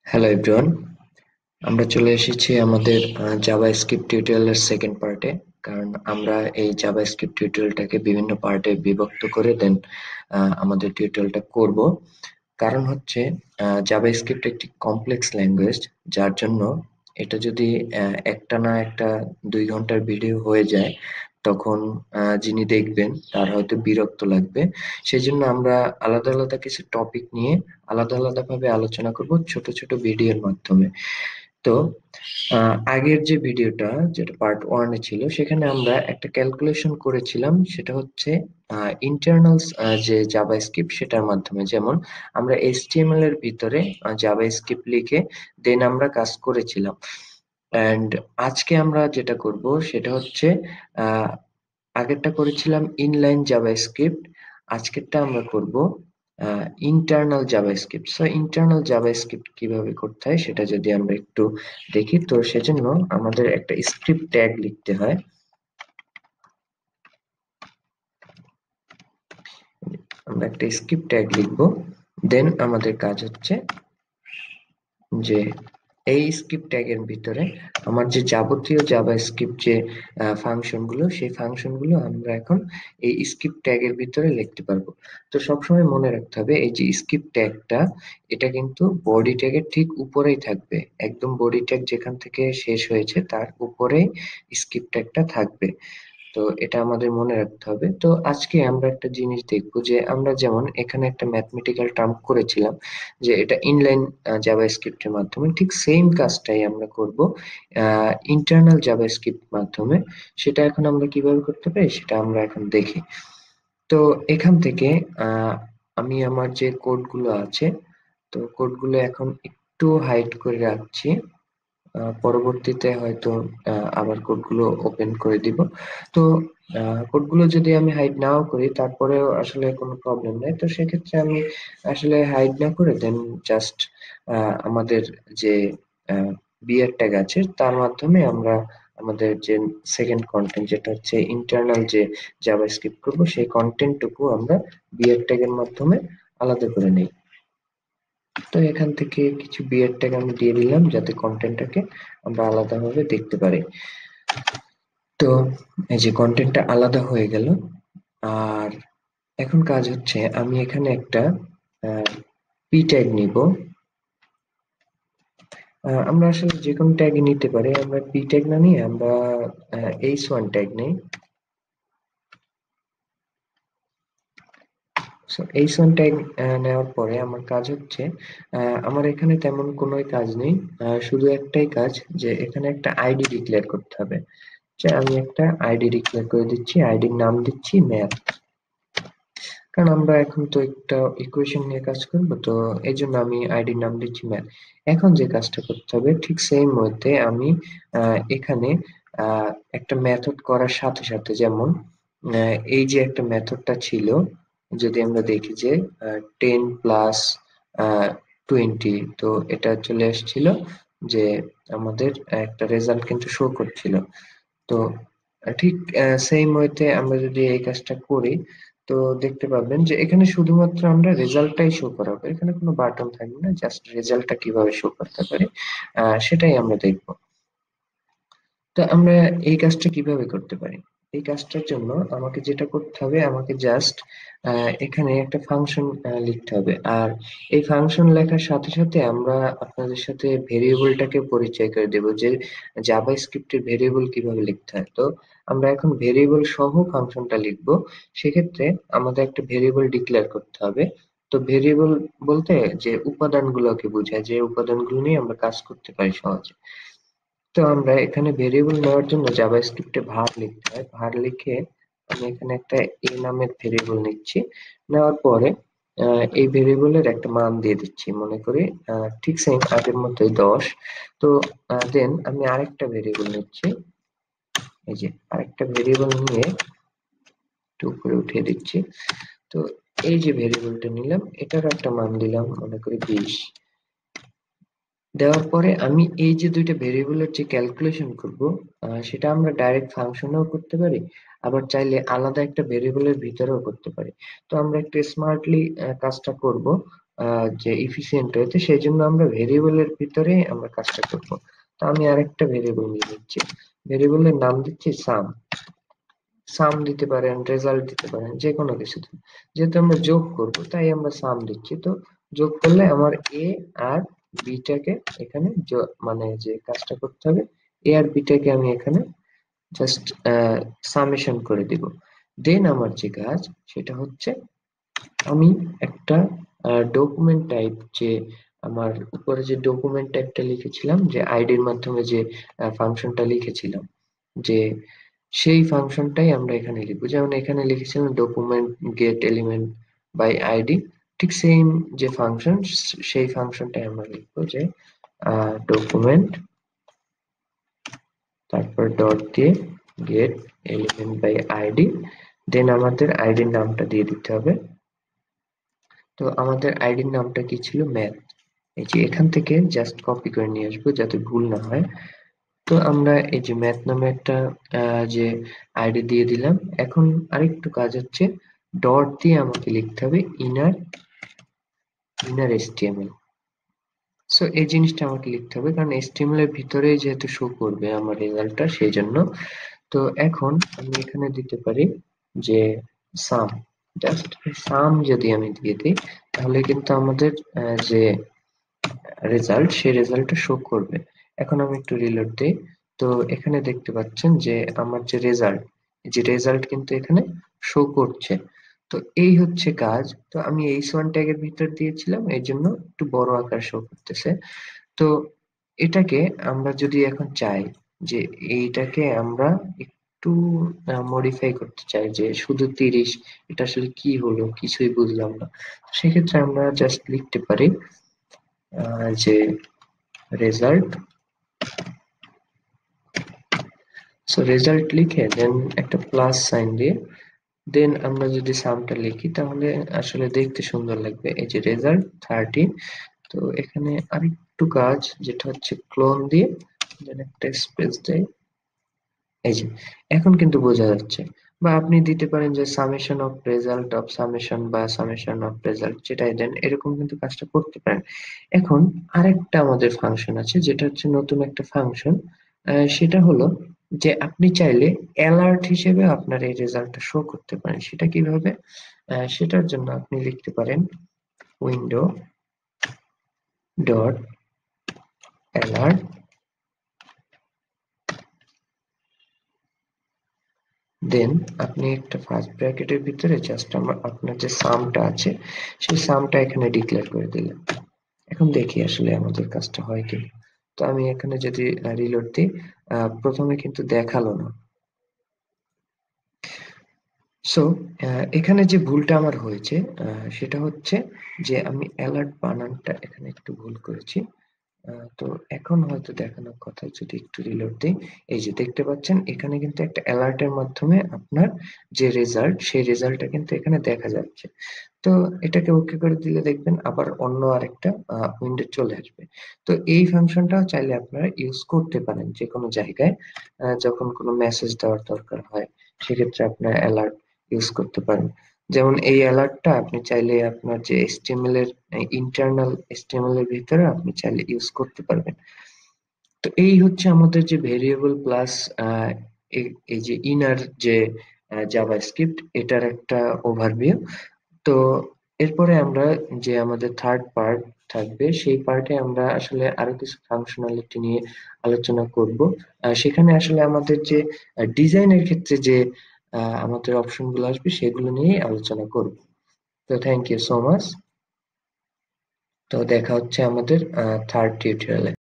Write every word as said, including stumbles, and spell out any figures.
Hello everyone, আমরা চলে এসেছি আমাদের জাভা স্ক্রিপ্ট টিউটোরিয়ালের সেকেন্ড পার্টে। কারণ আমরা এই জাভা স্ক্রিপ্ট টিউটোরিয়ালটাকে বিভিন্ন পার্টে বিভক্ত করে দেন আমাদের টিউটোরিয়ালটা করব। কারণ হচ্ছে জাভা স্ক্রিপ্ট একটি কমপ্লেক্স ল্যাঙ্গুয়েজ, যার জন্য এটা যদি আহ, একটা না একটা দুই ঘন্টার ভিডিও হয়ে যায়, তখন আহ, যিনি দেখবেন তার হয়তো বিরক্ত লাগবে। সেই জন্য আমরা আলাদা আলাদা কিছু টপিক নিয়ে আলাদা আলাদা ভাবে আলোচনা করব ছোট ছোট ভিডিওর মাধ্যমে। তো আহ, আগের যে ভিডিওটা, যেটা পার্ট ওয়ানে ছিল, সেখানে আমরা একটা ক্যালকুলেশন করেছিলাম। সেটা হচ্ছে ইন্টারনাল যে জাভা স্ক্রিপ্ট সেটার মাধ্যমে, যেমন আমরা এইচটিএমএল এর ভিতরে জাভা স্ক্রিপ্ট লিখে দেন আমরা কাজ করেছিলাম। এন্ড আজকে আমরা যেটা করব সেটা হচ্ছে, আহ আগেরটা করেছিলাম ইনলাইন জাভা স্ক্রিপ্ট, আজকেরটা আমরা করব internal JavaScript. So internal JavaScript কিভাবে করতে হয় সেটা যদি আমরা একটু দেখি, তো সেজন্য আমাদের একটা স্ক্রিপ্ট ট্যাগ লিখতে হয়। আমরা একটা স্ক্রিপ্ট ট্যাগ লিখবো, দেন আমাদের কাজ হচ্ছে যে এই স্ক্রিপ্ট ট্যাগের ভিতরে আমার যে যাবতীয় জাভা স্ক্রিপ্ট যে ফাংশন গুলো, সেই ফাংশন গুলো আমরা এখন এই স্ক্রিপ্ট ট্যাগের ভিতরে লিখতে পারবো। তো সবসময় মনে রাখতে হবে, এই যে স্ক্রিপ্ট ট্যাগটা, এটা কিন্তু বডি ট্যাগের ঠিক উপরেই থাকবে। একদম বডি ট্যাগ যেখান থেকে শেষ হয়েছে তার উপরেই স্ক্রিপ্ট ট্যাগটা থাকবে। তো এটা আমাদের মনে রাখতে হবে। তো আজকে আমরা একটা জিনিস দেখবো, যে আমরা যেমন এখানে একটা ম্যাথমেটিক্যাল টার্ম করেছিলাম, যে এটা ইনলাইন জাভা স্ক্রিপ্টের মাধ্যমে, ঠিক সেম কাজটাই আমরা করব ইন্টারনাল জাভা স্ক্রিপ্ট মাধ্যমে। সেটা এখন আমরা কিভাবে করতে পারি সেটা আমরা এখন দেখি। তো এখান থেকে আহ, আমি আমার যে কোডগুলো আছে, তো কোডগুলো এখন একটু হাইড করে রাখছি। আহ, পরবর্তীতে হয়তো আহ, আবার কোডগুলো ওপেন করে দিব। তো কোডগুলো যদি আমি হাইড নাও করি, তারপরেও আসলে কোনো প্রবলেম নেই। তো সেক্ষেত্রে আমি আসলে হাইড না করে দেন জাস্ট আমাদের যে বিয়ার ট্যাগ আছে তার মাধ্যমে আমরা আমাদের যে সেকেন্ড কন্টেন্ট, যেটা হচ্ছে ইন্টারনাল যে জাভাস্ক্রিপ্ট করব, সেই কন্টেন্টটুকু আমরা বিয়ার ট্যাগের মাধ্যমে আলাদা করে নেই। তো এখান থেকে কিছু বিয়ার ট্যাগ আমি দিয়ে দিলাম, যাতে কন্টেন্টটাকে আমরা আলাদাভাবে দেখতে পারি। তো এই যে কন্টেন্টটা আলাদা হয়ে গেল। আর এখন কাজ হচ্ছে, আমি এখানে একটা পি ট্যাগ নিব। আহ, আমরা আসলে যে কোনো ট্যাগই নিতে পারি, আমরা পি ট্যাগ না নিয়ে আমরা এইচ ওয়ান ট্যাগ নেই। সো এইচ ওয়ান ট্যাগ নেওয়ার পরে আমার কাজ হচ্ছে, আহ, আমার এখানে তেমন কোনো কাজ নেই। আহ, শুধু একটাই কাজ, যে এখানে একটা আইডি ডিক্লেয়ার করতে হবে। যে আমি একটা আইডি ডিক্লেয়ার করে দিচ্ছি, আইডির নাম দিচ্ছি ম্যাথ। কারণ আমরা এখন তো একটা ইকুয়েশন নিয়ে কাজ করব, তো এই জন্য আমি আইডির নাম দিচ্ছি ম্যাথ। এখন যে কাজটা করতে হবে, ঠিক সেম ওয়েতে আমি আহ, এখানে আহ, একটা মেথড করার সাথে সাথে, যেমন আহ, এই যে একটা মেথডটা ছিল, যদি আমরা দেখি যে টেন প্লাস টোয়েন্টি, তো এটা চলে আসছিল, যে আমাদের একটা রেজাল্ট কিন্তু শো করছিল। তো আহ, ঠিক সেম ওয়েতে আমরা যদি এই কাজটা করি, তো দেখতে পাবেন যে এখানে শুধুমাত্র আমরা রেজাল্টটাই শো করাবো, এখানে কোনো বাটন থাকবে না, জাস্ট রেজাল্টটা কিভাবে শো করতে পারি আহ সেটাই আমরা দেখবো। তো আমরা এই কাজটা কিভাবে করতে পারি? এই কাজটার জন্য আমাকে যেটা করতে হবে, আমাকে জাস্ট এখানে একটা ফাংশন লিখতে হবে। আর এই ফাংশন লেখার সাথে সাথে আমরা আপনাদের সাথে ভেরিয়েবলটাকে পরিচয় করে দেব, যে জাভা স্ক্রিপ্টের ভেরিয়েবল কিভাবে লিখতে হয়। তো আমরা এখন ভেরিয়েবল সহ ফাংশনটা লিখবো। সেক্ষেত্রে আমাদের একটা ভেরিয়েবল ডিক্লেয়ার করতে হবে। তো ভেরিয়েবল বলতে যে উপাদানগুলোকে বোঝায়, যে উপাদানগুলো নিয়ে আমরা কাজ করতে পারি সহজে। তো আমরা এখানে ভেরিয়েবল নেওয়ার জন্য জাভাস্ক্রিপ্টে var লিখতে হয়। var লিখে আমি এখানে একটা a নামের ভেরিয়েবল নিচ্ছি। নেওয়ার পরে আহ, এই ভেরিয়েবলের একটা মান দিয়ে দিচ্ছি, মনে করি আহ, ঠিক সেম আগের মতোই দশ। তো দেন আমি আরেকটা ভেরিয়েবল নিচ্ছি, এই যে আরেকটা ভেরিয়েবল নিয়ে একটু উপরে উঠিয়ে দিচ্ছি। তো এই যে ভেরিয়েবলটা নিলাম, এটার একটা মান দিলাম, মনে করি বিশ। দেওয়ার পরে আমি এই যে দুইটা ভেরিয়েবলের যে ক্যালকুলেশন করব, আহ, সেটা আমরা ডাইরেক্ট ফাংশনেও করতে পারি, আবার চাইলে আলাদা একটা ভেরিয়েবলের ভিতরেও করতে পারি। তো আমরা একটু স্মার্টলি কাজটা করব। যে ইফিসিয়েন্ট হইতে, সেই জন্য আমরা ভেরিয়েবলের ভিতরে আমরা কাজটা করব। তো আমি আরেকটা ভেরিয়েবল নিয়ে নিচ্ছি, ভেরিয়েবলের নাম দিচ্ছি সাম। সাম দিতে পারেন, রেজাল্ট দিতে পারেন, যে কোনো কিছু দিন। যেহেতু আমরা যোগ করব তাই আমরা সাম দিচ্ছি। তো যোগ করলে আমার এ আর বিটাকে এখানে মানে যে কাজটা করতে হবে, এ আর বিটাকে আমি এখানে জাস্ট সামেশন করে দিব। দেন আমার যে কাজ সেটা হচ্ছে, আমি একটা ডকুমেন্ট টাইপ, যে আমার উপরে যে ডকুমেন্ট টাইপটা লিখেছিলাম, যে আইডির মাধ্যমে যে ফাংশনটা লিখেছিলাম, যে সেই ফাংশনটাই আমরা এখানে লিখবো। যেমন এখানে লিখেছিলাম document get element by ID, ঠিক সেম যে ফাংশন, সেই ফাংশনটাই আমরা লিখবো, যে ডকুমেন্ট তারপর ডট দিয়ে get element by ID, then আমাদের আইডির নামটা দিয়ে দিতে হবে। তো আমাদের আইডির নামটা কি ছিল, ম্যাথ। এই যে এখান থেকে জাস্ট কপি করে নিয়ে আসবো যাতে ভুল না হয়। তো আমরা এই যে ম্যাথ নামে একটা যে আইডি দিয়ে দিলাম। এখন আরেকটু কাজ হচ্ছে, ডট দিয়ে আমাকে লিখতে হবে ইনার ইনার এসটিএমএল। সো এই জিনিসটা আমাকে লিখতে হবে, কারণ এসটিএমএল এর ভিতরে যেহেতু শো করবে আমার রেজাল্টটা, সেই জন্য। তো এখন আমি এখানে দিতে পারি যে সাম, জাস্ট সাম যদি আমি দিয়ে দিই, তাহলে কিন্তু আমাদের যে রেজাল্ট, সেই রেজাল্টটা শো করবে। এখন আমি একটু রিলোড দিই। তো এখানে দেখতে পাচ্ছেন যে আমার যে রেজাল্ট, যে রেজাল্ট কিন্তু এখানে শো করছে। তো এই হচ্ছে কাজ। তো আমি এইচ ওয়ান ট্যাগের ভিতর দিয়েছিলাম, এই জন্য একটু বড় আকার শো করতেছে। তো এটাকে আমরা যদি এখন চাই যে এইটাকে আমরা একটু মডিফাই করতে চাই, যে শুধু তিরিশ, এটা আসলে কি হলো কিছুই বুঝলাম না, সেক্ষেত্রে আমরা জাস্ট লিখতে পারি যে রেজাল্ট। সো রেজাল্ট লিখে দেন একটা প্লাস সাইন দিয়ে দেন আমরা যদি সামটা লিখি, তাহলে আসলে দেখতে সুন্দর লাগবে। এই যে রেজাল্ট থার্টি। তো এখানে আরেকটু কাজ, যেটা হচ্ছে ক্লোন দিয়ে দেন একটা স্পেস দেই। এই যে এখন কিন্তু বোঝা যাচ্ছে। বা আপনি দিতে পারেন যে summation of result of summation, বা সামেশন অফ রেজাল্ট, যেটাই দেন এরকম কিন্তু কাজটা করতে পারেন। এখন আরেকটা আমাদের ফাংশন আছে, যেটা হচ্ছে নতুন একটা ফাংশন। সেটা হলো যে আপনি চাইলে অ্যালার্ট হিসেবে আপনার এই রেজাল্টটা শো করতে পারেন। সেটা কিভাবে? আহ, সেটার জন্য আপনি লিখতে পারেন উইন্ডো ডট অ্যালার্ট, দেন আপনি একটা ফার্স্ট ব্র্যাকেটের ভিতরে জাস্ট আমার আপনার যে সামটা আছে, সেই সামটা এখানে ডিক্লেয়ার করে দিলেন। এখন দেখি আসলে আমাদের কাজটা হয় কি। তো আমি এখানে যদি রিলোড দিই, আহ, প্রথমে কিন্তু দেখালো না। সো এখানে যে ভুলটা আমার হয়েছে, আহ, সেটা হচ্ছে যে আমি অ্যালার্ট বানানটা এখানে একটু ভুল করেছি। আহ, তো এখন হয়তো দেখানোর কথা, যদি একটু রিলোড দিই, এই যে দেখতে পাচ্ছেন এখানে কিন্তু একটা অ্যালার্টের মাধ্যমে আপনার যে রেজাল্ট, সেই রেজাল্টটা কিন্তু এখানে দেখা যাচ্ছে। তো এটাকে ওকে করে দিলে দেখবেন আবার অন্য আরেকটা উইন্ডো চলে আসবে। তো এই ফাংশনটাও চাইলে আপনারা ইউজ করতে পারেন যে কোনো জায়গায়, আহ, যখন কোনো মেসেজ দেওয়ার দরকার হয়, সেক্ষেত্রে আপনার অ্যালার্ট ইউজ করতে পারেন। যেমন এই অ্যালার্টটা আপনি চাইলে আপনার যে এইচটিএমএল এর ইন্টারনাল এইচটিএমএল এর ভিতরে আপনি চাইলে ইউজ করতে পারবেন। তো এই হচ্ছে আমাদের যে ভেরিয়েবল প্লাস এই যে ইনার যে জাভাস্ক্রিপ্ট, এটার একটা ওভারভিউ। তো এরপরে আমরা যে আমাদের থার্ড পার্ট থাকবে, সেই পার্টে আমরা আসলে আরো কিছু ফাংশনালিটি নিয়ে আলোচনা করব। আহ, সেখানে আসলে আমাদের যে ডিজাইনের ক্ষেত্রে যে আহ, আমাদের অপশন গুলো আসবে, সেগুলো নিয়ে আলোচনা করব। তো থ্যাংক ইউ সো মাচ। তো দেখা হচ্ছে আমাদের থার্ড টিউটোরিয়ালে।